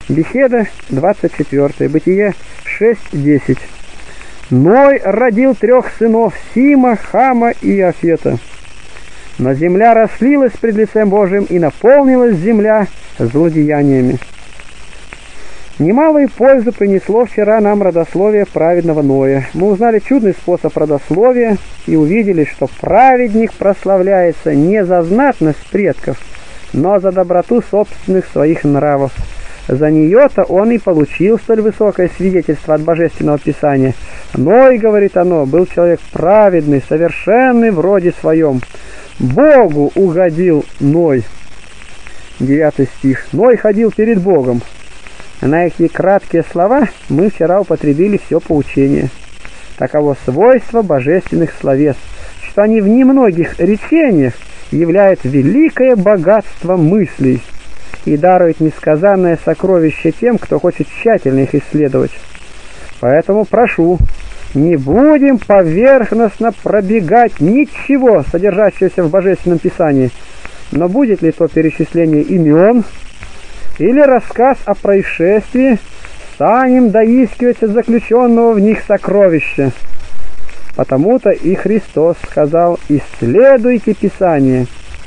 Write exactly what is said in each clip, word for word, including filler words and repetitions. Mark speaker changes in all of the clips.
Speaker 1: Беседа двадцать четвёртая. Бытие шесть десять. Ной родил трех сынов: Сима, Хама и Иафета. Но земля раслилась пред лицем Божиим, и наполнилась земля злодеяниями. Немалую пользу принесло вчера нам родословие праведного Ноя. Мы узнали чудный способ родословия и увидели, что праведник прославляется не за знатность предков, но за доброту собственных своих нравов. За нее-то он и получил столь высокое свидетельство от Божественного Писания. Ной, говорит оно, был человек праведный, совершенный в роде своем. Богу угодил Ной. Девятый стих. Ной ходил перед Богом. На эти краткие слова мы вчера употребили все поучение. Таково свойство божественных словес, что они в немногих речениях являют великое богатство мыслей и даруют несказанное сокровище тем, кто хочет тщательно их исследовать. Поэтому прошу, не будем поверхностно пробегать ничего, содержащегося в Божественном Писании, но будет ли то перечисление имен или рассказ о происшествии, станем доискивать от заключенного в них сокровища. Потому-то и Христос сказал: «Исследуйте Писание».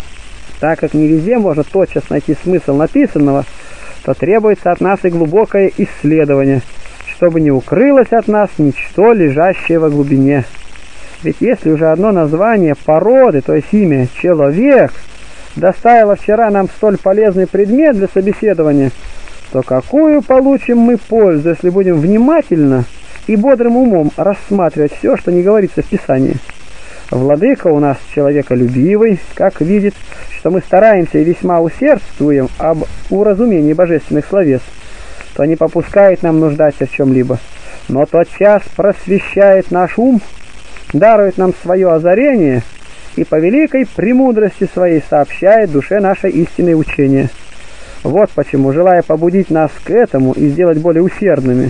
Speaker 1: Так как не везде можно тотчас найти смысл написанного, то требуется от нас и глубокое исследование, чтобы не укрылось от нас ничто, лежащее во глубине. Ведь если уже одно название породы, то есть имя «человек», доставило вчера нам столь полезный предмет для собеседования, то какую получим мы пользу, если будем внимательно и бодрым умом рассматривать все, что не говорится в Писании? Владыка у нас человеколюбивый, как видит, что мы стараемся и весьма усердствуем об уразумении божественных словес, то не попускает нам нуждаться в чем-либо, но тотчас просвещает наш ум, дарует нам свое озарение и по великой премудрости своей сообщает душе наше истинное учение. Вот почему, желая побудить нас к этому и сделать более усердными,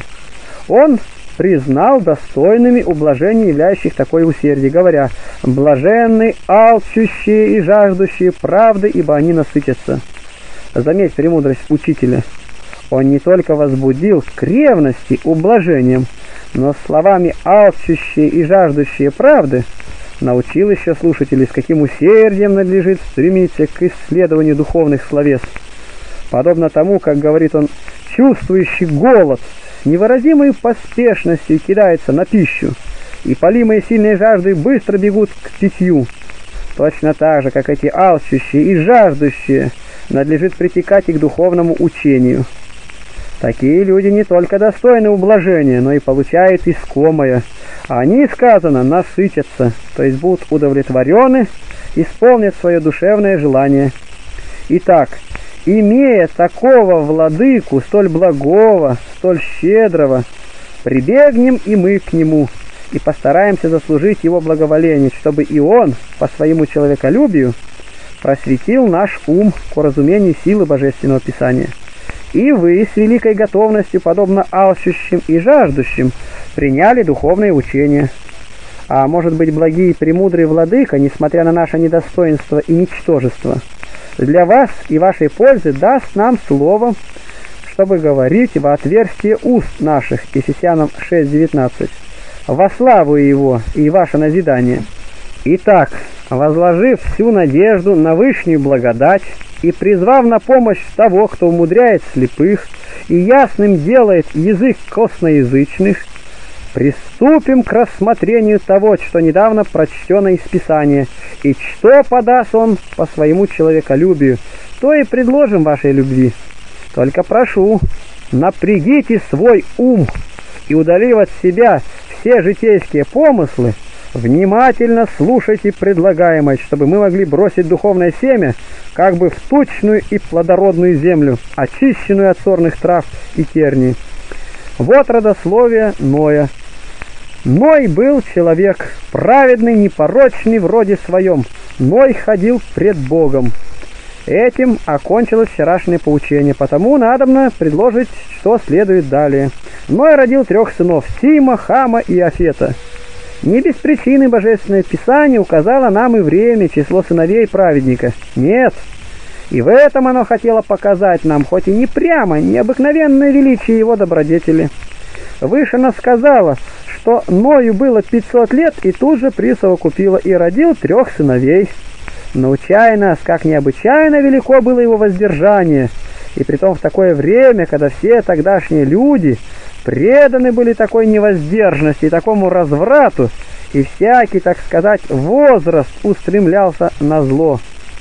Speaker 1: он признал достойными ублажений, являющих такое усердие, говоря: «Блаженны алчущие и жаждущие правды, ибо они насытятся». Заметь премудрость учителя. Он не только возбудил к ревности ублажением, но словами «алчущие и жаждущие правды» научил еще слушателей, с каким усердием надлежит стремиться к исследованию духовных словес. Подобно тому, как говорит он, чувствующий голод с невыразимой поспешностью кидается на пищу, и полимые сильной жаждой быстро бегут к питью. Точно так же, как эти алчущие и жаждущие, надлежит притекать и к духовному учению. Такие люди не только достойны ублажения, но и получают искомое. Они, сказано, насытятся, то есть будут удовлетворены, исполнят свое душевное желание. Итак, имея такого владыку, столь благого, столь щедрого, прибегнем и мы к нему, и постараемся заслужить его благоволение, чтобы и он, по своему человеколюбию, просветил наш ум к разумению силы Божественного Писания. И вы с великой готовностью, подобно алчущим и жаждущим, приняли духовное учение. А может быть, благий и премудрый владыка, несмотря на наше недостоинство и ничтожество, для вас и вашей пользы даст нам слово, чтобы говорить во отверстие уст наших, Ефесянам шесть девятнадцать, во славу его и ваше назидание. Итак, возложив всю надежду на вышнюю благодать и призвав на помощь того, кто умудряет слепых и ясным делает язык косноязычных, приступим к рассмотрению того, что недавно прочтено из Писания, и что подаст он по своему человеколюбию, то и предложим вашей любви. Только прошу, напрягите свой ум и, удалив от себя все житейские помыслы, внимательно слушайте предлагаемое, чтобы мы могли бросить духовное семя как бы в тучную и плодородную землю, очищенную от сорных трав и тернии. Вот родословие Ноя. Ной был человек праведный, непорочный в роде своем. Ной ходил пред Богом. Этим окончилось вчерашнее поучение, потому надобно предложить, что следует далее. Ной родил трех сынов: Сима, Хама и Иафета. Не без причины Божественное Писание указало нам и время, число сыновей праведника. Нет, И в этом оно хотело показать нам, хоть и не прямо, необыкновенное величие его добродетели. Выше она сказала, что Ною было пятьсот лет, и тут же присовокупила и родил трех сыновей. Научая нас, как необычайно велико было его воздержание, и притом в такое время, когда все тогдашние люди преданы были такой невоздержанности и такому разврату, и всякий, так сказать, возраст устремлялся на зло.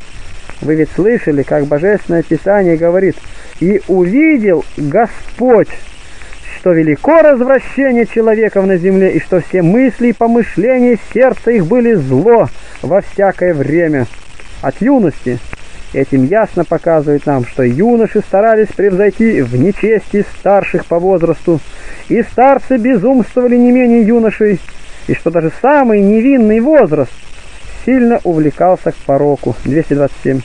Speaker 1: Вы ведь слышали, как Божественное Писание говорит: «И увидел Господь, что велико развращение человеков на земле, и что все мысли и помышления сердца их были зло во всякое время». От юности этим ясно показывает нам, что юноши старались превзойти в нечестии старших по возрасту, и старцы безумствовали не менее юношей, и что даже самый невинный возраст сильно увлекался к пороку. двести двадцать семь.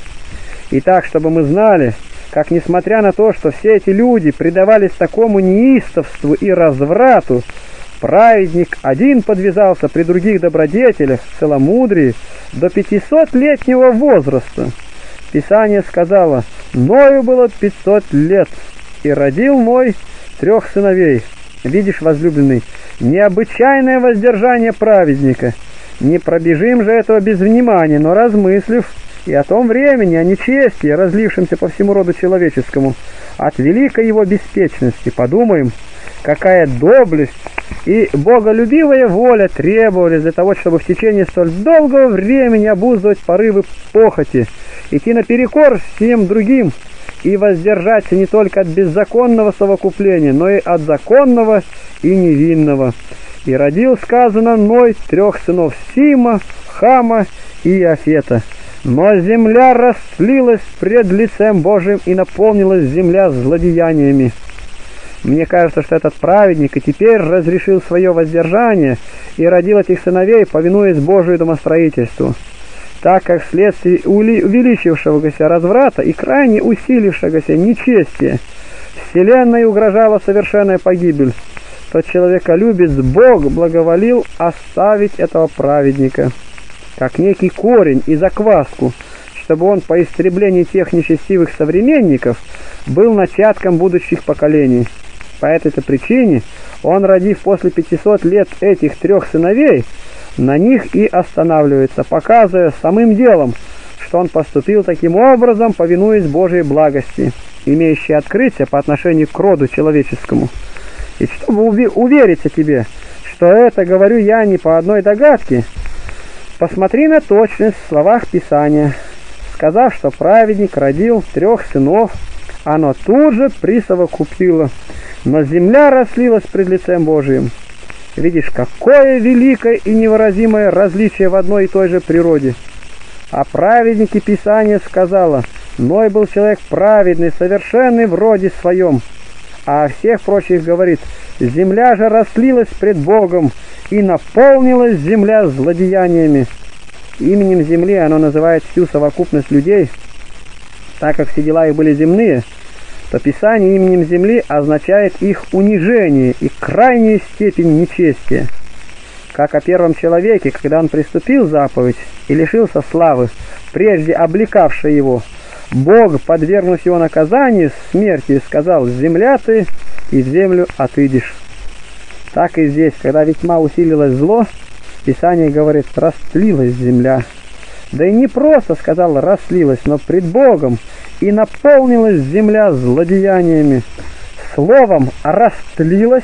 Speaker 1: И так, чтобы мы знали, как, несмотря на то, что все эти люди предавались такому неистовству и разврату, праведник один подвязался при других добродетелях, целомудрии, до пятисотлетнего возраста. Писание сказало: «Ною было пятьсот лет, и родил Ной трех сыновей». Видишь, возлюбленный, необычайное воздержание праведника. Не пробежим же этого без внимания, но размыслив и о том времени, о нечестии, разлившемся по всему роду человеческому, от великой его беспечности, подумаем, какая доблесть и боголюбивая воля требовались для того, чтобы в течение столь долгого времени обуздывать порывы похоти, идти наперекор всем другим и воздержаться не только от беззаконного совокупления, но и от законного и невинного. И родил, сказано, Ной трех сынов: Сима, Хама и Иафета. Но земля растлилась пред лицем Божиим, и наполнилась земля злодеяниями. Мне кажется, что этот праведник и теперь разрешил свое воздержание и родил этих сыновей, повинуясь Божию домостроительству, так как вследствие увеличившегося разврата и крайне усилившегося нечестия вселенной угрожала совершенная погибель, то человеколюбец Бог благоволил оставить этого праведника как некий корень и закваску, чтобы он по истреблении тех нечестивых современников был начатком будущих поколений. По этой-то причине он, родив после пятисот лет этих трех сыновей, на них и останавливается, показывая самым делом, что он поступил таким образом, повинуясь Божьей благости, имеющей открытие по отношению к роду человеческому. И чтобы увериться тебе, что это говорю я не по одной догадке, посмотри на точность в словах Писания. Сказав, что праведник родил трех сынов, оно тут же присовокупило: но земля растлилась пред лицем Божиим. Видишь, какое великое и невыразимое различие в одной и той же природе. О праведнике Писание сказало: Ной был человек праведный, совершенный в роде своем. А о всех прочих говорит: земля же растлилась пред Богом, и наполнилась земля злодеяниями. Именем земли оно называет всю совокупность людей, так как все дела их были земные, то Писание именем земли означает их унижение и крайнюю степень нечестия. Как о первом человеке, когда он приступил заповедь и лишился славы, прежде облекавшей его, Бог, подвергнув его наказанию смерти, сказал: «Земля ты, и в землю отыдешь». Так и здесь, когда весьма усилилось зло, Писание говорит: «Растлилась земля». Да и не просто, сказал, растлилась, но пред Богом, и наполнилась земля злодеяниями. Словом «растлилась»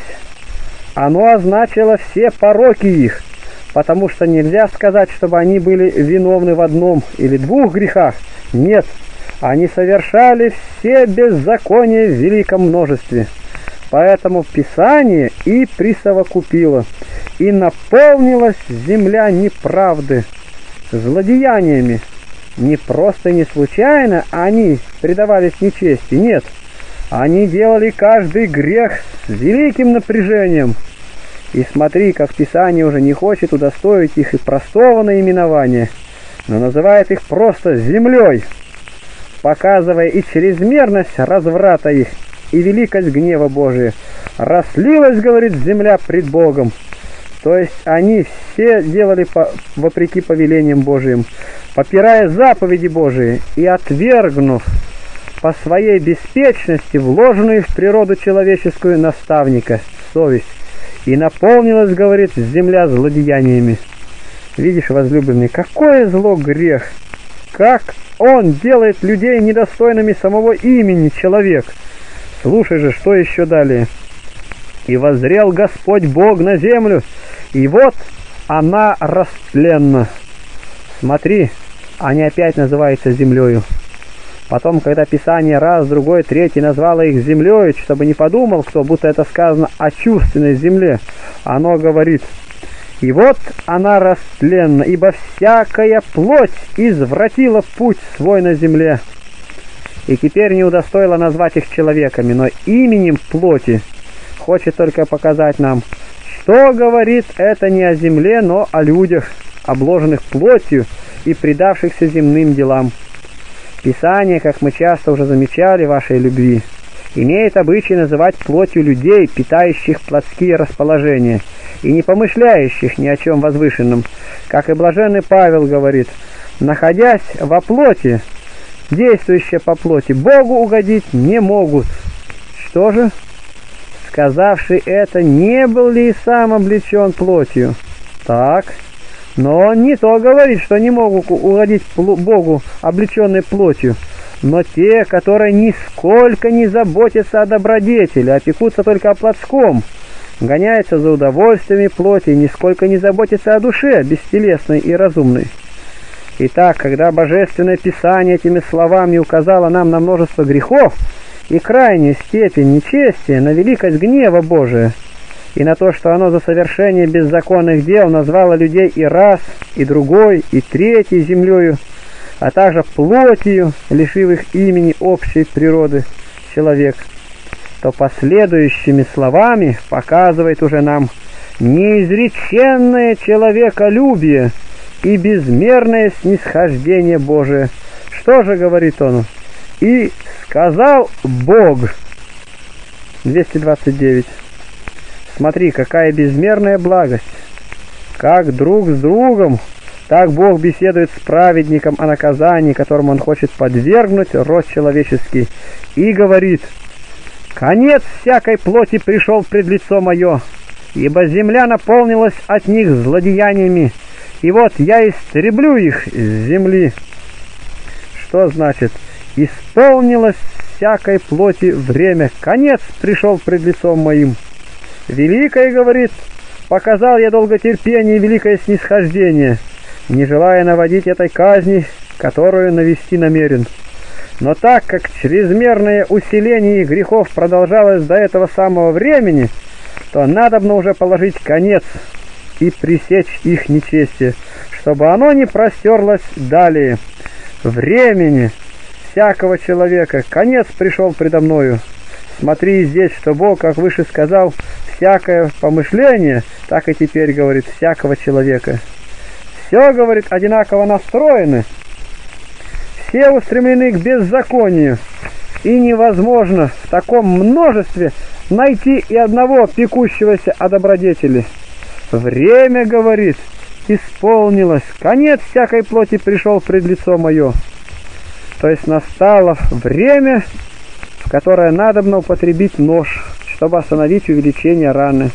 Speaker 1: оно означало все пороки их, потому что нельзя сказать, чтобы они были виновны в одном или двух грехах. Нет, они совершали все беззакония в великом множестве. Поэтому Писание и присовокупило: «И наполнилась земля неправды», злодеяниями. Не просто и не случайно они предавались нечести, нет. Они делали каждый грех с великим напряжением. И смотри, как Писание уже не хочет удостоить их и простого наименования, но называет их просто землей, показывая и чрезмерность разврата их, и великость гнева Божия. «Растлилась, — говорит, — земля пред Богом». То есть они все делали по, вопреки повелениям Божиим, попирая заповеди Божии и отвергнув по своей беспечности вложенную в природу человеческую наставника, совесть, и наполнилась, говорит, земля злодеяниями. Видишь, возлюбленный, какое зло грех, как он делает людей недостойными самого имени человек. Слушай же, что еще далее. «И воззрел Господь Бог на землю, и вот она растленна». Смотри, они опять называются землею. Потом, когда Писание раз, другой, третий назвало их землею, чтобы не подумал кто, будто это сказано о чувственной земле, оно говорит: «И вот она растленна, ибо всякая плоть извратила путь свой на земле». И теперь не удостоило назвать их человеками, но именем плоти хочет только показать нам, что говорит это не о земле, но о людях, обложенных плотью и предавшихся земным делам. Писание, как мы часто уже замечали в вашей любви, имеет обычай называть плотью людей, питающих плотские расположения и не помышляющих ни о чем возвышенном, как и блаженный Павел говорит: находясь во плоти, действующие по плоти, Богу угодить не могут. Что же? Сказавший это, не был ли и сам облечен плотью? Так, но он не то говорит, что не могут угодить Богу, облеченной плотью, но те, которые нисколько не заботятся о добродетели, а пекутся только о плотском, гоняются за удовольствиями плоти и нисколько не заботятся о душе, бестелесной и разумной. Итак, когда Божественное Писание этими словами указало нам на множество грехов и крайнюю степень нечестия, на великость гнева Божия, и на то, что оно за совершение беззаконных дел назвало людей и раз, и другой, и третий землею, а также плотью, лишив их имени общей природы человек, то последующими словами показывает уже нам неизреченное человеколюбие и безмерное снисхождение Божие. Что же говорит он? «И сказал Бог». двести двадцать девять. Смотри, какая безмерная благость. Как друг с другом, так Бог беседует с праведником о наказании, которому он хочет подвергнуть род человеческий, и говорит: «Конец всякой плоти пришел пред лицо мое, ибо земля наполнилась от них злодеяниями, и вот я истреблю их с земли». Что значит «исполнилось всякой плоти время, конец пришел пред лицом моим»? Великое, говорит, показал я долготерпение и великое снисхождение, не желая наводить этой казни, которую навести намерен. Но так как чрезмерное усиление их грехов продолжалось до этого самого времени, то надобно уже положить конец и пресечь их нечестие, чтобы оно не простерлось далее. Времени всякого человека конец пришел предо мною. Смотри здесь, что Бог, как выше сказал, всякое помышление, так и теперь говорит, всякого человека. Все, говорит, одинаково настроены, все устремлены к беззаконию, и невозможно в таком множестве найти и одного пекущегося о добродетели. Время, говорит, исполнилось, конец всякой плоти пришел пред лицо мое. То есть настало время, в которое надобно употребить нож, чтобы остановить увеличение раны.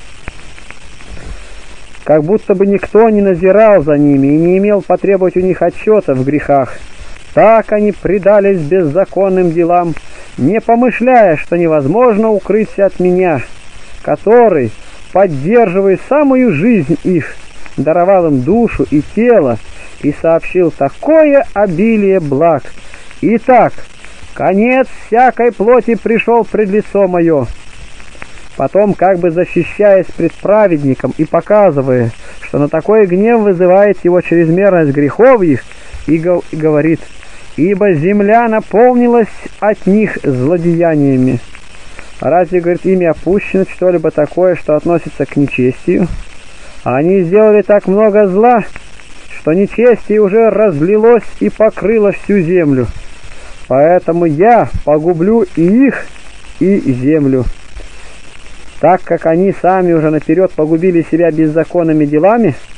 Speaker 1: Как будто бы никто не назирал за ними и не имел потребовать у них отчета в грехах. Так они предались беззаконным делам, не помышляя, что невозможно укрыться от меня, который, поддерживая самую жизнь их, даровал им душу и тело и сообщил такое обилие благ. Итак, конец всякой плоти пришел пред лицо мое. Потом, как бы защищаясь пред праведником и показывая, что на такой гнев вызывает его чрезмерность грехов их, и говорит: «Ибо земля наполнилась от них злодеяниями». Разве, говорит, ими опущено что-либо такое, что относится к нечестию? Они сделали так много зла, что нечестие уже разлилось и покрыло всю землю. Поэтому я погублю и их, и землю. Так как они сами уже наперед погубили себя беззаконными делами,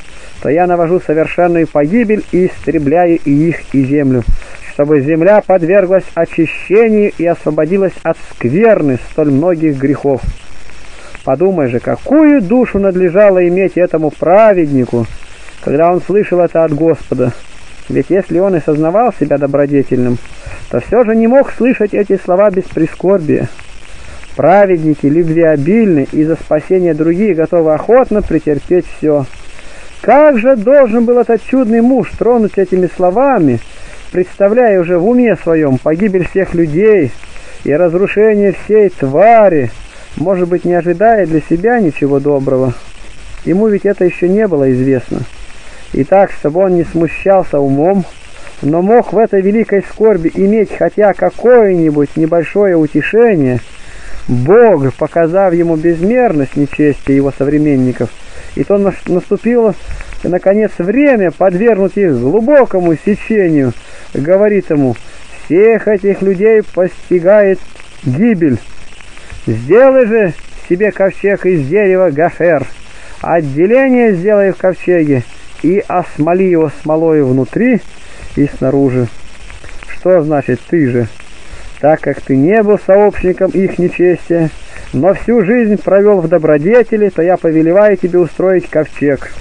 Speaker 1: то я навожу совершенную погибель и истребляю и их, и землю, чтобы земля подверглась очищению и освободилась от скверны столь многих грехов. Подумай же, какую душу надлежало иметь этому праведнику, когда он слышал это от Господа. Ведь если он и сознавал себя добродетельным, то все же не мог слышать эти слова без прискорбия. Праведники любвеобильны и за спасение других готовы охотно претерпеть все. Как же должен был этот чудный муж тронуть этими словами, представляя уже в уме своем погибель всех людей и разрушение всей твари, может быть, не ожидая для себя ничего доброго. Ему ведь это еще не было известно. И так, чтобы он не смущался умом, но мог в этой великой скорби иметь хотя какое-нибудь небольшое утешение, Бог, показав ему безмерность нечестия его современников, и то наступило, наконец, время подвергнуть их глубокому сечению, говорит ему: «Всех этих людей постигает гибель. Сделай же себе ковчег из дерева гофер, отделение сделай в ковчеге и осмоли его смолою внутри и снаружи». Что значит «ты же»? Так как ты не был сообщником их нечестия, но всю жизнь провел в добродетели, то я повелеваю тебе устроить ковчег.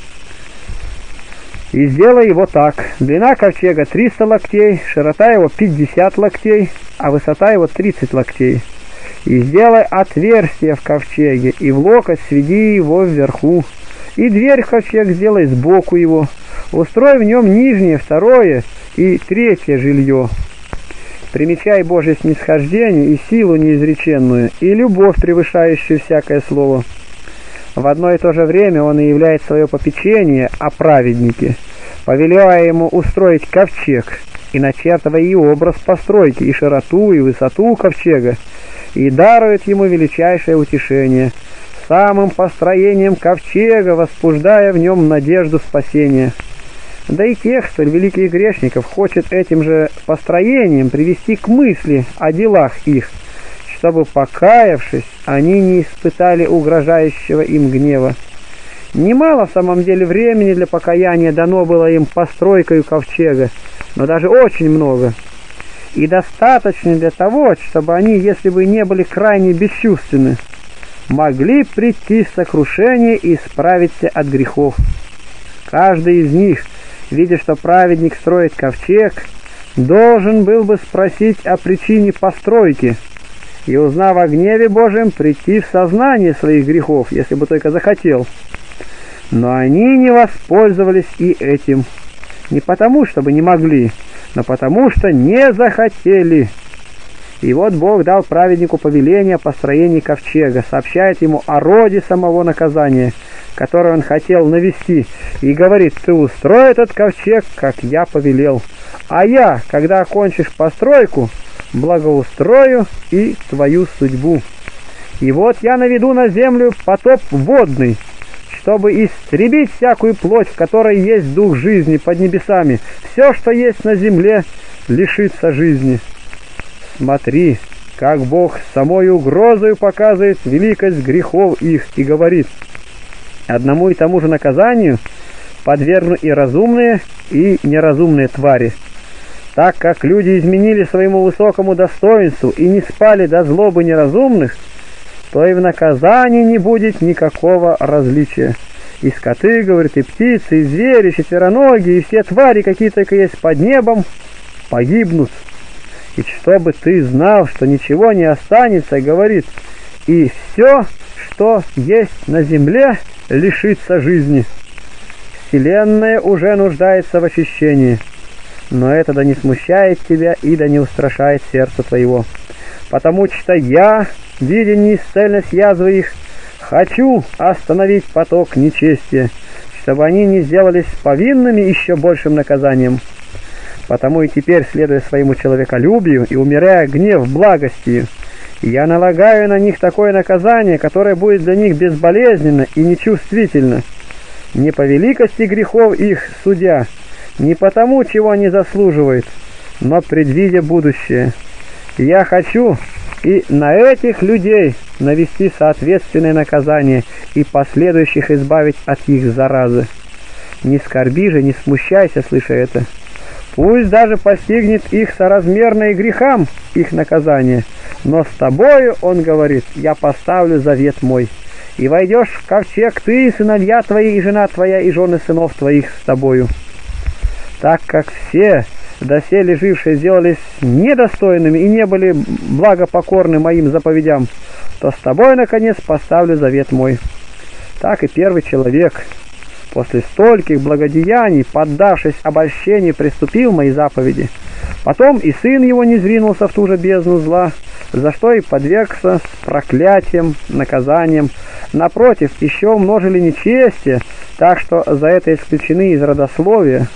Speaker 1: И сделай его так. Длина ковчега триста локтей, широта его пятьдесят локтей, а высота его тридцать локтей. И сделай отверстие в ковчеге, и в локоть сведи его вверху. И дверь в ковчег сделай сбоку его. Устрой в нем нижнее, второе и третье жилье. Примечай Божье снисхождение и силу неизреченную, и любовь, превышающую всякое слово. В одно и то же время он и являет свое попечение о праведнике, повелевая ему устроить ковчег, и начертывая и образ постройки, и широту, и высоту ковчега, и дарует ему величайшее утешение, самым построением ковчега возбуждая в нем надежду спасения. Да и тех, столь великих грешников, хочет этим же построением привести к мысли о делах их, чтобы, покаявшись, они не испытали угрожающего им гнева. Немало в самом деле времени для покаяния дано было им постройкою ковчега, но даже очень много. И достаточно для того, чтобы они, если бы не были крайне бесчувственны, могли прийти в сокрушение и исправиться от грехов. Каждый из них, видя, что праведник строит ковчег, должен был бы спросить о причине постройки и, узнав о гневе Божьем, прийти в сознание своих грехов, если бы только захотел. Но они не воспользовались и этим, не потому, чтобы не могли, но потому, что не захотели. И вот Бог дал праведнику повеление о построении ковчега, сообщает ему о роде самого наказания, которое он хотел навести, и говорит: «Ты устрой этот ковчег, как я повелел, а я, когда окончишь постройку, благоустрою и твою судьбу. И вот я наведу на землю потоп водный, чтобы истребить всякую плоть, в которой есть дух жизни под небесами. Все, что есть на земле, лишится жизни». Смотри, как Бог самой угрозою показывает великость грехов их и говорит: «Одному и тому же наказанию подвергну и разумные, и неразумные твари. Так как люди изменили своему высокому достоинству и не спали до злобы неразумных, то и в наказании не будет никакого различия. И скоты, говорит, и птицы, и звери, четвероногие, и все твари, какие только есть под небом, погибнут. И чтобы ты знал, что ничего не останется, говорит, и все, что есть на земле, лишится жизни. Вселенная уже нуждается в очищении, но это да не смущает тебя и да не устрашает сердце твоего. Потому что я, видя неисцельность язвы их, хочу остановить поток нечестия, чтобы они не сделались повинными еще большим наказанием. Потому и теперь, следуя своему человеколюбию и умеряя гнев благостью, я налагаю на них такое наказание, которое будет для них безболезненно и нечувствительно, не по великости грехов их судя, не потому, чего они заслуживают, но предвидя будущее. И я хочу и на этих людей навести соответственное наказание и последующих избавить от их заразы. Не скорби же, не смущайся, слыша это. Пусть даже постигнет их соразмерное грехам их наказание, но с тобою, он говорит, я поставлю завет мой, и войдешь в ковчег ты, и сыновья твои, и жена твоя, и жены сынов твоих с тобою. Так как все доселе жившие сделались недостойными и не были благопокорны моим заповедям, то с тобой, наконец, поставлю завет мой. Так и первый человек, после стольких благодеяний, поддавшись обольщению, приступил мои заповеди. Потом и сын его не зринулся в ту же бездну зла, за что и подвергся с проклятием, наказанием. Напротив, еще умножили нечестие, так что за это исключены из родословия.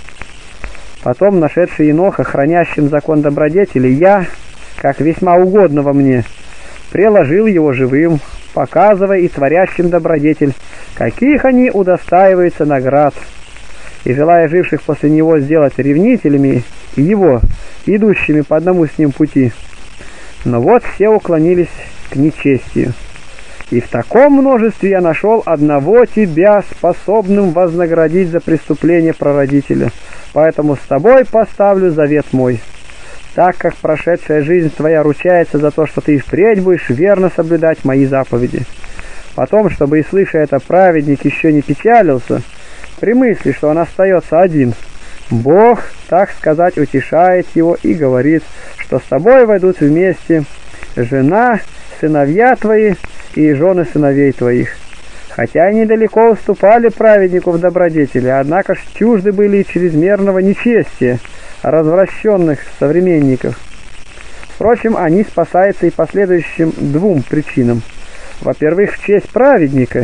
Speaker 1: Потом, нашедший Еноха, хранящим закон добродетели, я, как весьма угодного мне, приложил его живым, показывая и творящим добродетель, каких они удостаиваются наград, и желая живших после него сделать ревнителями его, идущими по одному с ним пути. Но вот все уклонились к нечестию. И в таком множестве я нашел одного тебя, способным вознаградить за преступление прародителя. Поэтому с тобой поставлю завет мой. Так как прошедшая жизнь твоя ручается за то, что ты и впредь будешь верно соблюдать мои заповеди. Потом, чтобы и слыша это, праведник еще не печалился, при мысли, что он остается один, Бог, так сказать, утешает его и говорит, что с тобой войдут вместе жена, сыновья твои и жены сыновей твоих. Хотя и недалеко уступали праведнику в добродетели, однако ж чужды были и чрезмерного нечестия развращенных современников. Впрочем, они спасаются и последующим двум причинам. Во-первых, в честь праведника.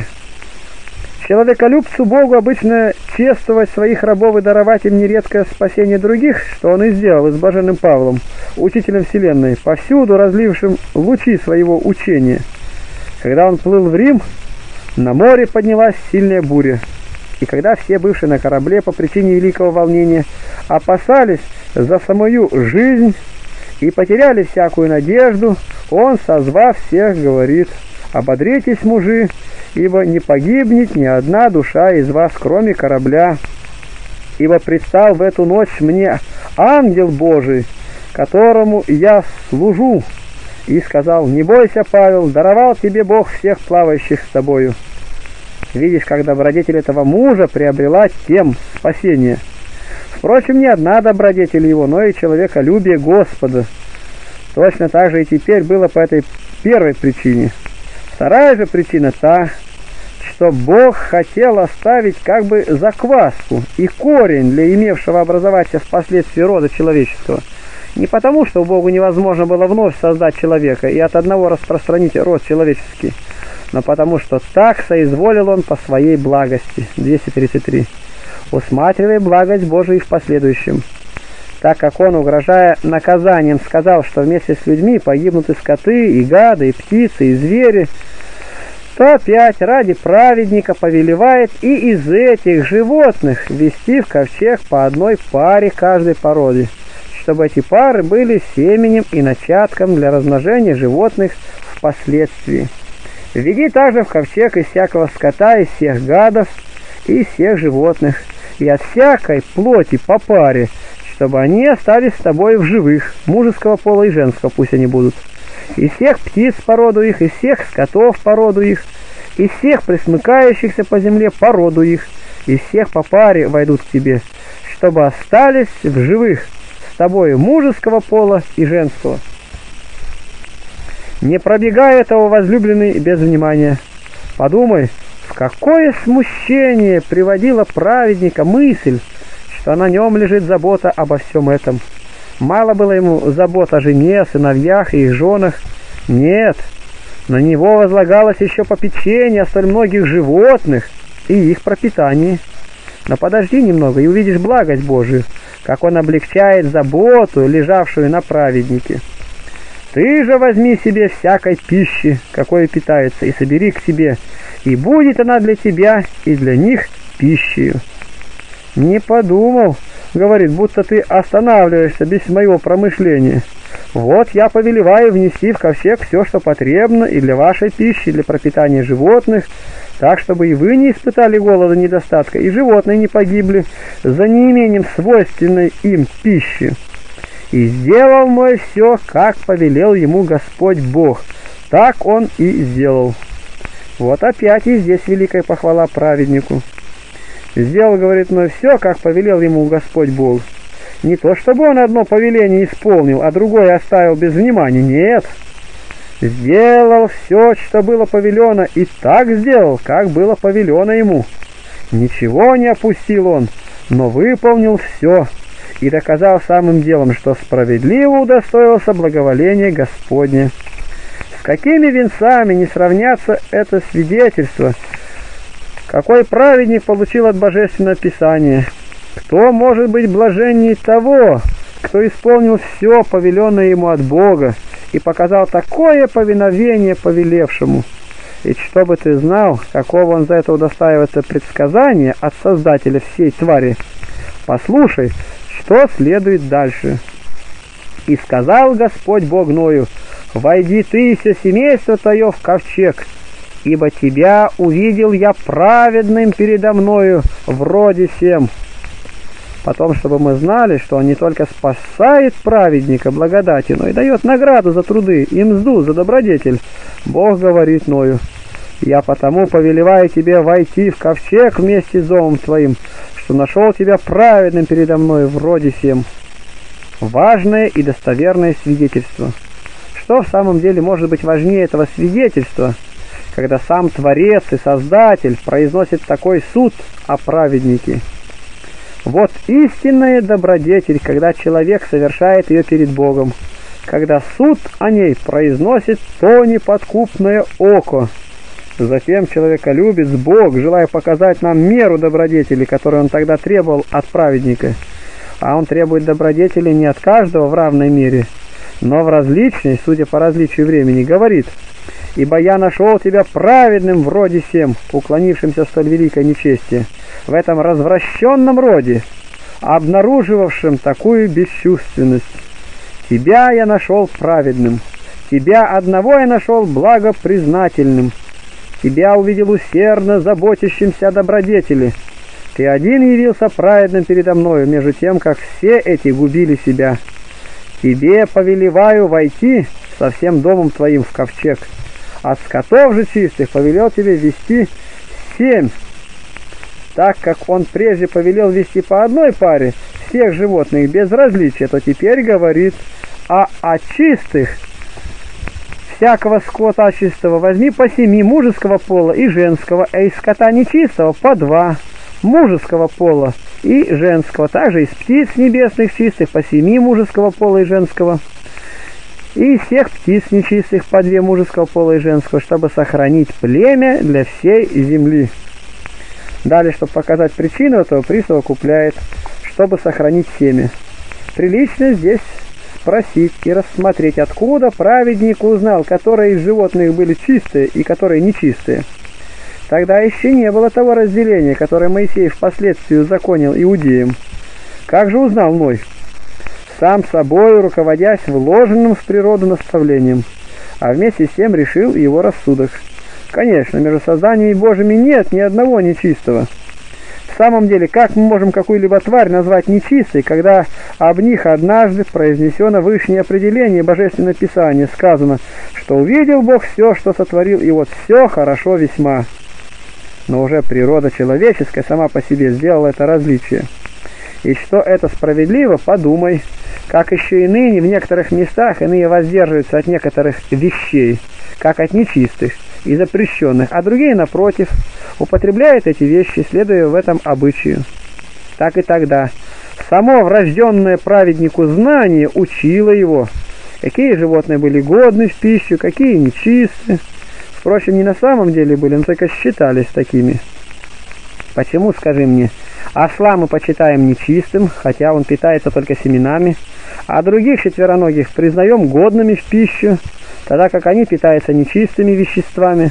Speaker 1: Человеколюбцу Богу обычно чествовать своих рабов и даровать им нередко спасение других, что он и сделал и с блаженным Павлом, учителем вселенной, повсюду разлившим лучи своего учения. Когда он плыл в Рим, на море поднялась сильная буря, и когда все бывшие на корабле по причине великого волнения опасались за самую жизнь и потеряли всякую надежду, он, созвав всех, говорит: «Ободритесь, мужи, ибо не погибнет ни одна душа из вас, кроме корабля. Ибо предстал в эту ночь мне ангел Божий, которому я служу, и сказал: не бойся, Павел, даровал тебе Бог всех плавающих с тобою». Видишь, как добродетель этого мужа приобрела тем спасение. Впрочем, не одна добродетель его, но и человеколюбие Господа. Точно так же и теперь было по этой первой причине. Вторая же причина та, что Бог хотел оставить как бы закваску и корень для имевшего образоваться впоследствии рода человеческого. Не потому, что Богу невозможно было вновь создать человека и от одного распространить род человеческий, но потому, что так соизволил он по своей благости. двести тридцать три. Усматривая благость Божию и в последующем. Так как он, угрожая наказанием, сказал, что вместе с людьми погибнут и скоты, и гады, и птицы, и звери, то опять ради праведника повелевает и из этих животных вести в ковчег по одной паре каждой породы, чтобы эти пары были семенем и начатком для размножения животных впоследствии. Введи также в ковчег из всякого скота, из всех гадов и из всех животных, и от всякой плоти по паре, чтобы они остались с тобой в живых, мужеского пола и женского пусть они будут. Из всех птиц породу их, из всех скотов породу их, из всех пресмыкающихся по земле породу их, из всех по паре войдут к тебе, чтобы остались в живых с тобой мужеского пола и женского. Не пробегай этого, возлюбленный, без внимания. Подумай, в какое смущение приводила праведника мысль, что на нем лежит забота обо всем этом. Мало было ему забот о жене, сыновьях и их женах. Нет, на него возлагалось еще попечение о столь многих животных и их пропитании. Но подожди немного, и увидишь благость Божию, как он облегчает заботу, лежавшую на праведнике. Ты же возьми себе всякой пищи, какой питается, и собери к себе, и будет она для тебя и для них пищей. Не подумал, говорит, будто ты останавливаешься без моего промышления. Вот я повелеваю внести в ковчег все, что потребно и для вашей пищи, и для пропитания животных, так, чтобы и вы не испытали голода, недостатка, и животные не погибли за неимением свойственной им пищи. И сделал Ной все, как повелел ему Господь Бог, так он и сделал». Вот опять и здесь великая похвала праведнику. Сделал, говорит Ной, все, как повелел ему Господь Бог. Не то, чтобы он одно повеление исполнил, а другое оставил без внимания. Нет. Сделал все, что было повелено, и так сделал, как было повелено ему. Ничего не опустил он, но выполнил все и доказал самым делом, что справедливо удостоился благоволения Господня. С какими венцами не сравнятся это свидетельство, какой праведник получил от Божественного Писания. Кто может быть блаженней того, кто исполнил все повеленное ему от Бога и показал такое повиновение повелевшему? Ведь чтобы ты знал, какого он за это удостаивается предсказания от Создателя всей твари, послушай, что следует дальше. «И сказал Господь Бог Ною: войди ты и все семейство твое в ковчег, ибо тебя увидел я праведным передо мною вроде всем». Потом, чтобы мы знали, что он не только спасает праведника благодатью, но и дает награду за труды и мзду за добродетель, Бог говорит Ною: «Я потому повелеваю тебе войти в ковчег вместе с домом твоим, что нашел тебя праведным передо мною вроде всем». Важное и достоверное свидетельство. Что в самом деле может быть важнее этого свидетельства, когда сам Творец и Создатель произносит такой суд о праведнике? Вот истинная добродетель, когда человек совершает ее перед Богом, когда суд о ней произносит то неподкупное око. Затем человеколюбец Бог, желая показать нам меру добродетели, которую он тогда требовал от праведника, а он требует добродетели не от каждого в равной мере, но в различной, судя по различию времени, говорит: «Ибо я нашел тебя праведным вроде всем, уклонившимся столь великой нечести, в этом развращенном роде, обнаруживавшим такую бесчувственность. Тебя я нашел праведным, тебя одного я нашел благопризнательным, тебя увидел усердно заботящимся о добродетели. Ты один явился праведным передо мною, между тем, как все эти губили себя. Тебе повелеваю войти со всем домом твоим в ковчег. От скотов же чистых повелел тебе вести семь, так как он прежде повелел вести по одной паре всех животных без различия, то теперь говорит: а от чистых всякого скота чистого возьми по семи мужеского пола и женского, а из скота нечистого по два мужеского пола и женского, также из птиц небесных чистых по семи мужеского пола и женского, и из всех птиц нечистых по две мужеского пола и женского, чтобы сохранить племя для всей земли». Далее, чтобы показать причину этого, присовокупляет: чтобы сохранить семя. Прилично здесь спросить и рассмотреть, откуда праведник узнал, которые из животных были чистые и которые нечистые. Тогда еще не было того разделения, которое Моисей впоследствии узаконил иудеям. Как же узнал Ной? Сам собою, руководясь вложенным в природу наставлением, а вместе с тем решил его рассудок. Конечно, между созданиями Божьими нет ни одного нечистого. В самом деле, как мы можем какую-либо тварь назвать нечистой, когда об них однажды произнесено высшее определение Божественного Писания, сказано, что увидел Бог все, что сотворил, и вот все хорошо весьма. Но уже природа человеческая сама по себе сделала это различие. И что это справедливо, подумай, как еще и ныне в некоторых местах иные воздерживаются от некоторых вещей, как от нечистых и запрещенных, а другие, напротив, употребляют эти вещи, следуя в этом обычаю. Так и тогда само врожденное праведнику знание учило его, какие животные были годны в пищу, какие нечисты. Впрочем, не на самом деле были, но только считались такими. Почему, скажи мне, осла мы почитаем нечистым, хотя он питается только семенами, а других четвероногих признаем годными в пищу, тогда как они питаются нечистыми веществами?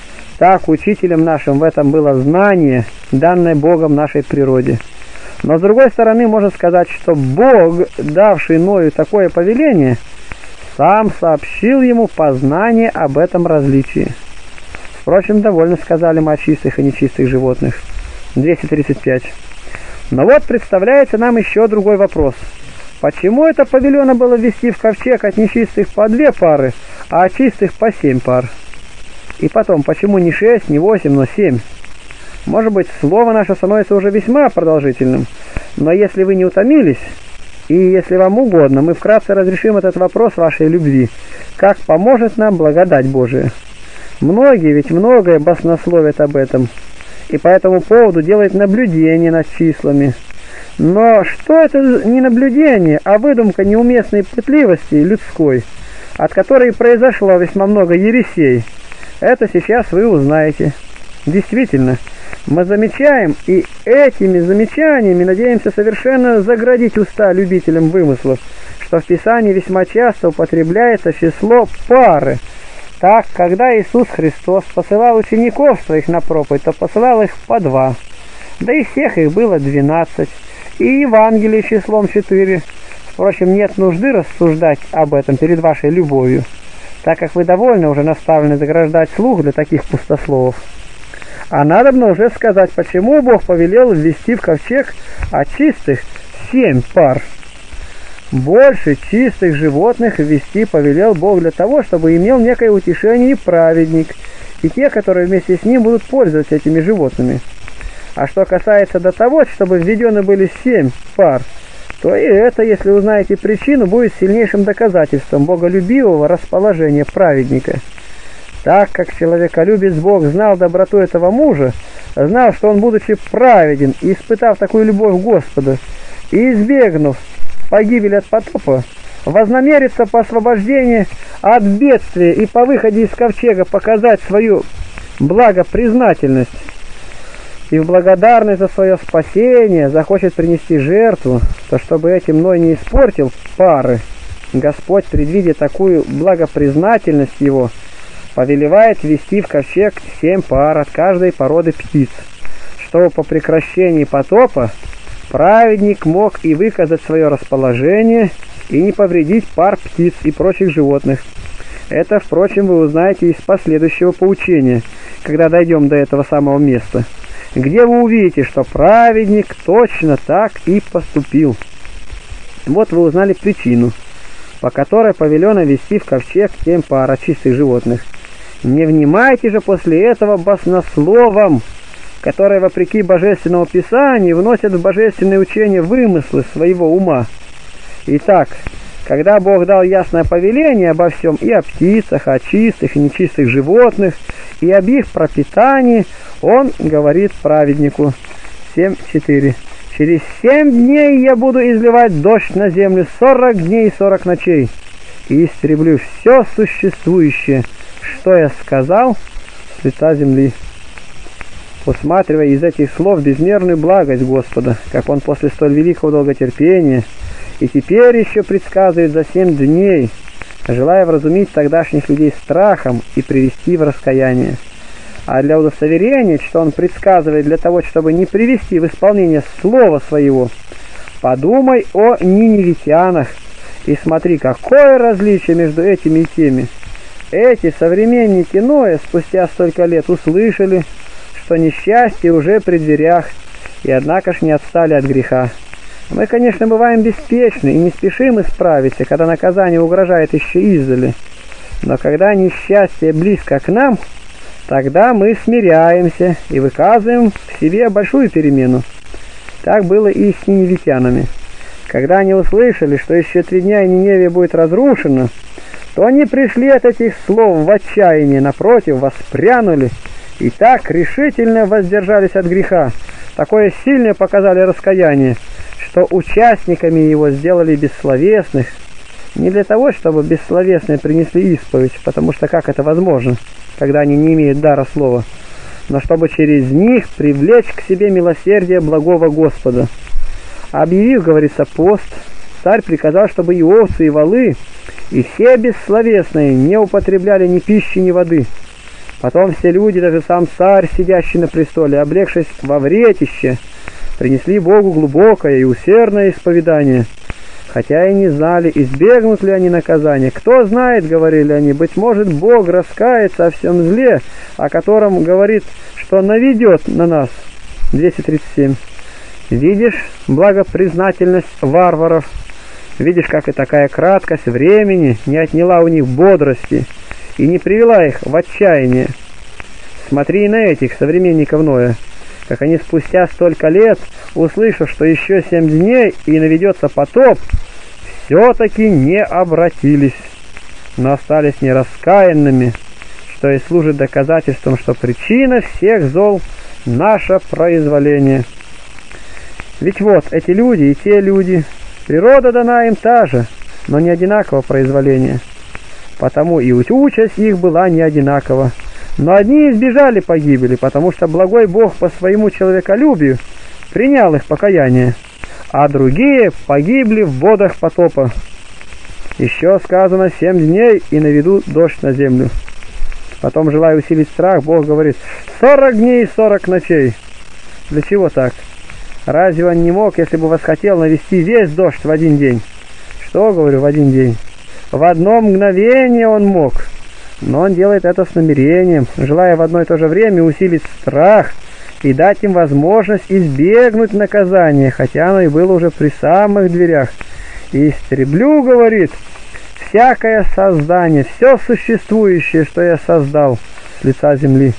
Speaker 1: Так учителем нашим в этом было знание, данное Богом нашей природе. Но с другой стороны, можно сказать, что Бог, давший Ною такое повеление, сам сообщил ему познание об этом различии. Впрочем, довольно сказали мы о чистых и нечистых животных. двести тридцать пять. Но вот представляется нам еще другой вопрос. Почему это повелено было ввести в ковчег от нечистых по две пары, а от чистых по семь пар? И потом, почему не шесть, не восемь, но семь? Может быть, слово наше становится уже весьма продолжительным, но если вы не утомились, и если вам угодно, мы вкратце разрешим этот вопрос вашей любви, как поможет нам благодать Божия. Многие ведь многое баснословят об этом, и по этому поводу делают наблюдение над числами. Но что это не наблюдение, а выдумка неуместной пытливости людской, от которой произошло весьма много ересей? Это сейчас вы узнаете. Действительно, мы замечаем, и этими замечаниями надеемся совершенно заградить уста любителям вымыслов, что в Писании весьма часто употребляется число пары. Так, когда Иисус Христос посылал учеников своих на проповедь, то посылал их по два. Да и всех их было двенадцать. И Евангелие числом четыре. Впрочем, нет нужды рассуждать об этом перед вашей любовью, так как вы довольно уже наставлены заграждать слух для таких пустословов. А надобно уже сказать, почему Бог повелел ввести в ковчег от чистых семь пар. Больше чистых животных ввести повелел Бог для того, чтобы имел некое утешение и праведник, и те, которые вместе с ним будут пользоваться этими животными. А что касается до того, чтобы введены были семь пар, то и это, если узнаете причину, будет сильнейшим доказательством боголюбивого расположения праведника. Так как человеколюбец Бог знал доброту этого мужа, знал, что он, будучи праведен и испытав такую любовь к Господу, и избегнув погибели от потопа, вознамерится по освобождению от бедствия и по выходе из ковчега показать свою благопризнательность, и в благодарность за свое спасение захочет принести жертву, то чтобы этим Ной не испортил пары, Господь, предвидя такую благопризнательность его, повелевает ввести в ковчег семь пар от каждой породы птиц, чтобы по прекращении потопа праведник мог и выказать свое расположение, и не повредить пар птиц и прочих животных. Это, впрочем, вы узнаете из последующего поучения, когда дойдем до этого самого места, где вы увидите, что праведник точно так и поступил. Вот вы узнали причину, по которой повелено ввести в ковчег семь пар от чистых животных. Не внимайте же после этого баснословам, которые, вопреки Божественному Писанию, вносят в божественное учение вымыслы своего ума. Итак, когда Бог дал ясное повеление обо всем, и о птицах, о чистых и нечистых животных, и об их пропитании, Он говорит праведнику. семь четыре. «Через семь дней я буду изливать дождь на землю сорок дней и сорок ночей, и истреблю все существующее, что я сказал с лица земли». Усматривая из этих слов безмерную благость Господа, как Он после столь великого долготерпения и теперь еще предсказывает за семь дней, желая вразумить тогдашних людей страхом и привести в раскаяние. А для удостоверения, что Он предсказывает для того, чтобы не привести в исполнение слова своего, подумай о ниневитянах и смотри, какое различие между этими и теми. Эти современники Ноя спустя столько лет услышали, что несчастье уже при дверях, и однако ж не отстали от греха. Мы, конечно, бываем беспечны и не спешим исправиться, когда наказание угрожает еще издали. Но когда несчастье близко к нам, тогда мы смиряемся и выказываем в себе большую перемену. Так было и с ниневитянами. Когда они услышали, что еще три дня и Ниневия будет разрушена, то они пришли от этих слов в отчаяние, напротив, воспрянули и так решительно воздержались от греха, такое сильное показали раскаяние, что участниками его сделали бессловесных, не для того, чтобы бессловесные принесли исповедь, потому что как это возможно, когда они не имеют дара слова, но чтобы через них привлечь к себе милосердие благого Господа. Объявив, говорится, пост, царь приказал, чтобы и овцы, и волы, и все бессловесные не употребляли ни пищи, ни воды. Потом все люди, даже сам царь, сидящий на престоле, облегшись во вретище, принесли Богу глубокое и усердное исповедание. хотя и не знали, избегнут ли они наказания. Кто знает, говорили они, быть может, Бог раскается о всем зле, о котором говорит, что наведет на нас. двести тридцать семь. Видишь благопризнательность варваров, видишь, как и такая краткость времени не отняла у них бодрости и не привела их в отчаяние. Смотри и на этих современников Ноя, как они спустя столько лет, услышав, что еще семь дней и наведется потоп, все-таки не обратились, но остались нераскаянными, что и служит доказательством, что причина всех зол — наше произволение. Ведь вот эти люди и те люди, природа дана им та же, но не одинакового произволения. Потому и участь их была не одинакова. Но одни избежали погибели, потому что благой Бог по своему человеколюбию принял их покаяние, а другие погибли в водах потопа. Еще сказано семь дней и наведу дождь на землю. Потом, желая усилить страх, Бог говорит: сорок дней и сорок ночей. Для чего так? Разве он не мог, если бы восхотел, навести весь дождь в один день? Что, говорю, в один день? В одно мгновение он мог, но он делает это с намерением, желая в одно и то же время усилить страх и дать им возможность избегнуть наказания, хотя оно и было уже при самых дверях. И истреблю, говорит, всякое создание, все существующее, что я создал с лица земли.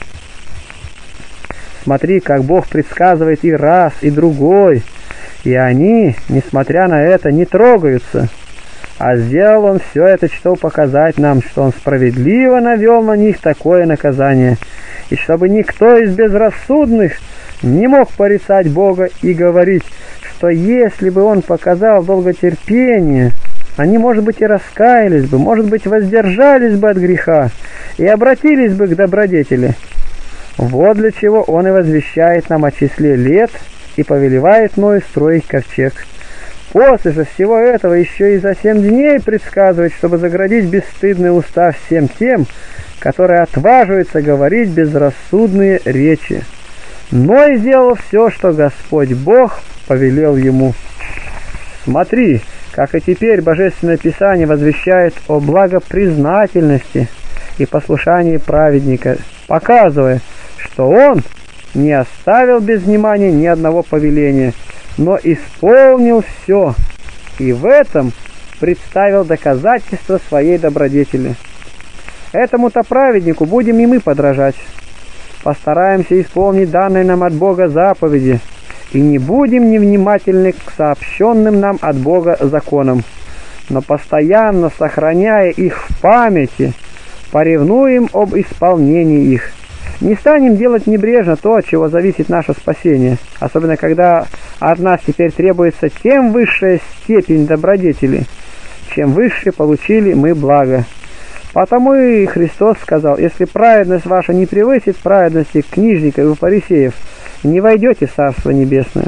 Speaker 1: Смотри, как Бог предсказывает и раз, и другой, и они, несмотря на это, не трогаются. А сделал он все это, чтобы показать нам, что он справедливо навел на них такое наказание, и чтобы никто из безрассудных не мог порицать Бога и говорить, что если бы он показал долготерпение, они, может быть, и раскаялись бы, может быть, воздержались бы от греха и обратились бы к добродетели. Вот для чего он и возвещает нам о числе лет и повелевает Ною строить ковчег. После же всего этого еще и за семь дней предсказывает, чтобы заградить бесстыдные уста всем тем, которые отваживаются говорить безрассудные речи. Но и сделал все, что Господь Бог повелел ему. Смотри, как и теперь Божественное Писание возвещает о благопризнательности и послушании праведника, показывая, что он не оставил без внимания ни одного повеления, но исполнил все, и в этом представил доказательство своей добродетели. Этому-то праведнику будем и мы подражать. Постараемся исполнить данные нам от Бога заповеди, и не будем невнимательны к сообщенным нам от Бога законам, но постоянно сохраняя их в памяти, поревнуем об исполнении их. Не станем делать небрежно то, от чего зависит наше спасение, особенно когда от нас теперь требуется тем высшая степень добродетели, чем выше получили мы благо. Потому и Христос сказал: если праведность ваша не превысит праведности книжников и фарисеев, не войдете в Царство Небесное.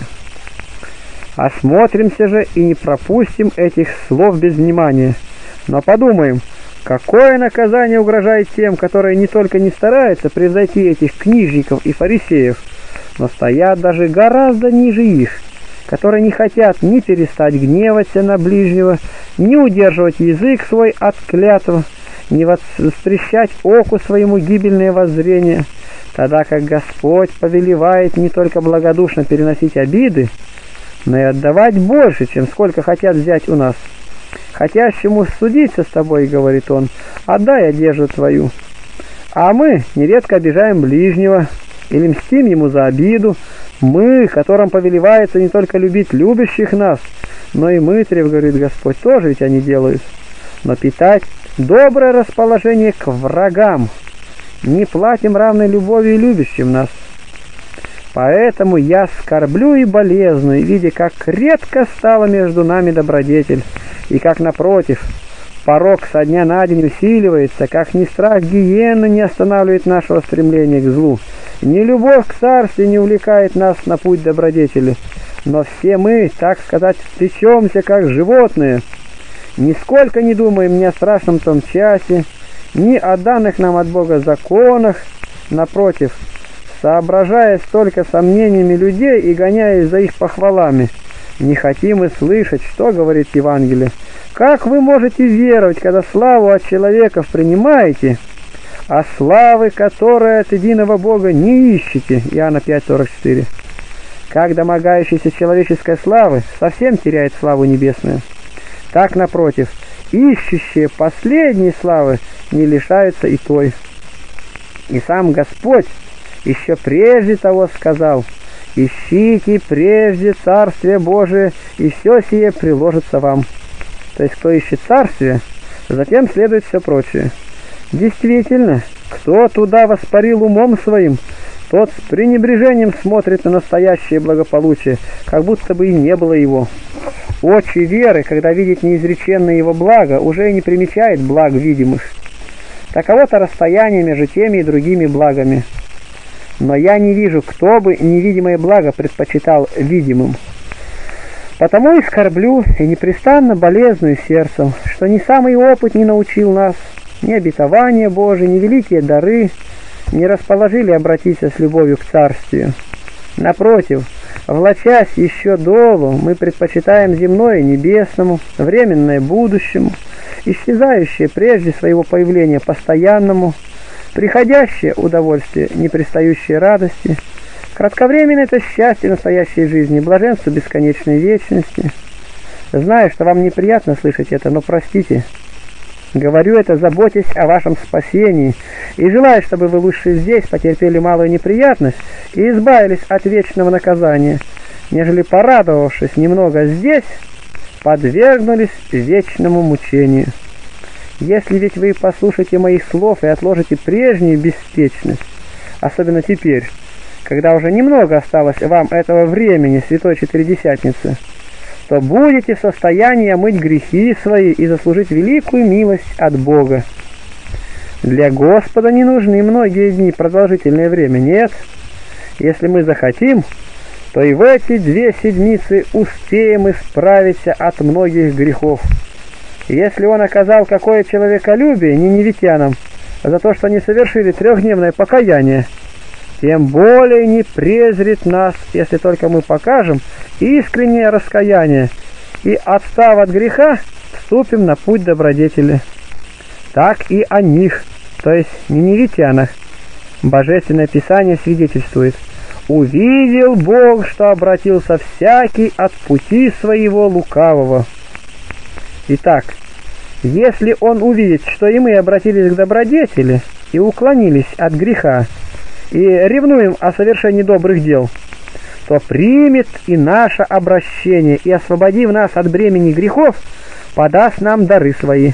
Speaker 1: Осмотримся же и не пропустим этих слов без внимания, но подумаем, какое наказание угрожает тем, которые не только не стараются превзойти этих книжников и фарисеев, но стоят даже гораздо ниже их, которые не хотят ни перестать гневаться на ближнего, ни удерживать язык свой от клятв, ни воспрещать оку своему гибельное воззрение, тогда как Господь повелевает не только благодушно переносить обиды, но и отдавать больше, чем сколько хотят взять у нас. Хотящему судиться с тобой, говорит он, отдай одежду твою. А мы нередко обижаем ближнего или мстим ему за обиду. Мы, которым повелевается не только любить любящих нас, но и мытрев, говорит Господь, тоже ведь они делают. Но питать доброе расположение к врагам не платим равной любовью любящим нас. Поэтому я скорблю и болезную, видя, как редко стала между нами добродетель, и как, напротив, порок со дня на день усиливается, как ни страх гиены не останавливает нашего стремления к злу, ни любовь к царству не увлекает нас на путь добродетели, но все мы, так сказать, влечемся, как животные, нисколько не думаем ни о страшном том часе, ни о данных нам от Бога законах, напротив, соображая столько сомнениями людей и гоняясь за их похвалами, Не хотим и слышать, что говорит Евангелие. Как вы можете веровать, когда славу от человеков принимаете, а славы, которой от единого Бога, не ищете? Иоанна пять сорок четыре. Как домогающийся человеческой славы совсем теряет славу небесную, так, напротив, ищущие последней славы не лишаются и той. И сам Господь еще прежде того сказал: «Ищите прежде Царствие Божие, и все сие приложится вам». То есть, кто ищет Царствие, затем следует все прочее. Действительно, кто туда воспарил умом своим, тот с пренебрежением смотрит на настоящее благополучие, как будто бы и не было его. Очи веры, когда видит неизреченное его благо, уже и не примечает благ видимых. Таково-то расстояние между теми и другими благами. Но я не вижу, кто бы невидимое благо предпочитал видимым. Потому и скорблю, и непрестанно болезную сердцем, что ни самый опыт не научил нас, ни обетования Божие, ни великие дары не расположили обратиться с любовью к Царствию. Напротив, влачась еще долу, мы предпочитаем земное небесному, временное будущему, исчезающее прежде своего появления постоянному, приходящее удовольствие, непрестающее радости, кратковременное это счастье настоящей жизни, блаженство бесконечной вечности. Знаю, что вам неприятно слышать это, но простите. Говорю это, заботясь о вашем спасении, и желаю, чтобы вы лучше здесь потерпели малую неприятность и избавились от вечного наказания, нежели, порадовавшись немного здесь, подвергнулись вечному мучению. Если ведь вы послушаете моих слов и отложите прежнюю беспечность, особенно теперь, когда уже немного осталось вам этого времени, Святой Четыредесятницы, то будете в состоянии омыть грехи свои и заслужить великую милость от Бога. Для Господа не нужны многие дни, продолжительное время, нет. Если мы захотим, то и в эти две седмицы успеем исправиться от многих грехов. Если Он оказал какое человеколюбие ниневитянам за то, что они совершили трехдневное покаяние, тем более не презрит нас, если только мы покажем искреннее раскаяние и, отстав от греха, вступим на путь добродетели. Так и о них, то есть ниневитянах, Божественное Писание свидетельствует: «Увидел Бог, что обратился всякий от пути своего лукавого». Итак, если Он увидит, что и мы обратились к добродетели и уклонились от греха, и ревнуем о совершении добрых дел, то примет и наше обращение, и, освободив нас от бремени грехов, подаст нам дары свои.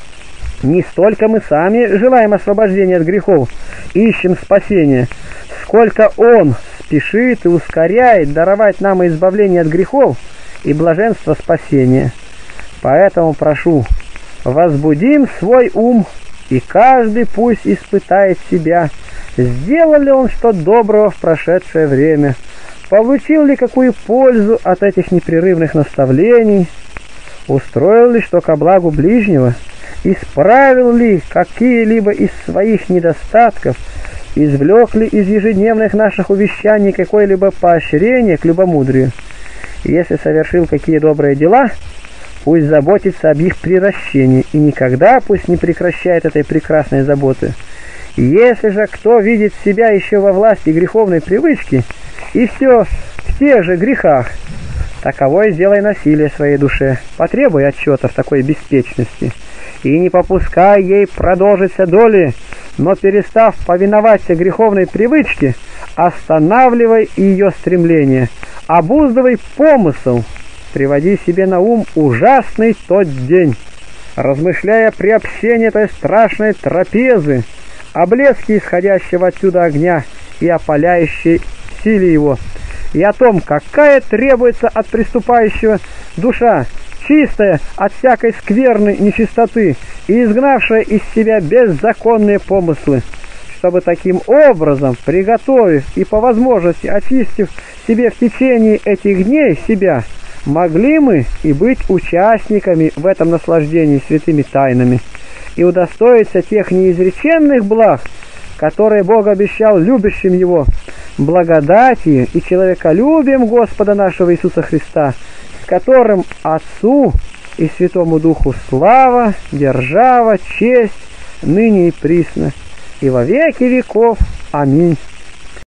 Speaker 1: Не столько мы сами желаем освобождения от грехов, ищем спасения, сколько Он спешит и ускоряет даровать нам избавление от грехов и блаженство спасения. Поэтому прошу, возбудим свой ум, и каждый пусть испытает себя, сделал ли он что доброго в прошедшее время, получил ли какую пользу от этих непрерывных наставлений, устроил ли что ко благу ближнего, исправил ли какие-либо из своих недостатков, извлек ли из ежедневных наших увещаний какое-либо поощрение к любомудрию. Если совершил какие добрые дела, пусть заботится об их приращении, и никогда пусть не прекращает этой прекрасной заботы. Если же кто видит себя еще во власти греховной привычки, и все в тех же грехах, таковой сделай насилие своей душе, потребуй отчета в такой беспечности, и не попускай ей продолжиться доли, но, перестав повиноваться греховной привычке, останавливай ее стремление, обуздывай помысл, приводи себе на ум ужасный тот день, размышляя при общении той страшной трапезы, о блеске исходящего отсюда огня и опаляющей силе его, и о том, какая требуется от приступающего душа, чистая от всякой скверной нечистоты и изгнавшая из себя беззаконные помыслы, чтобы таким образом, приготовив и по возможности очистив себе в течение этих дней себя, могли мы и быть участниками в этом наслаждении святыми тайнами и удостоиться тех неизреченных благ, которые Бог обещал любящим Его, благодатью и человеколюбием Господа нашего Иисуса Христа, которым Отцу и Святому Духу слава, держава, честь, ныне и присно, и во веки веков. Аминь.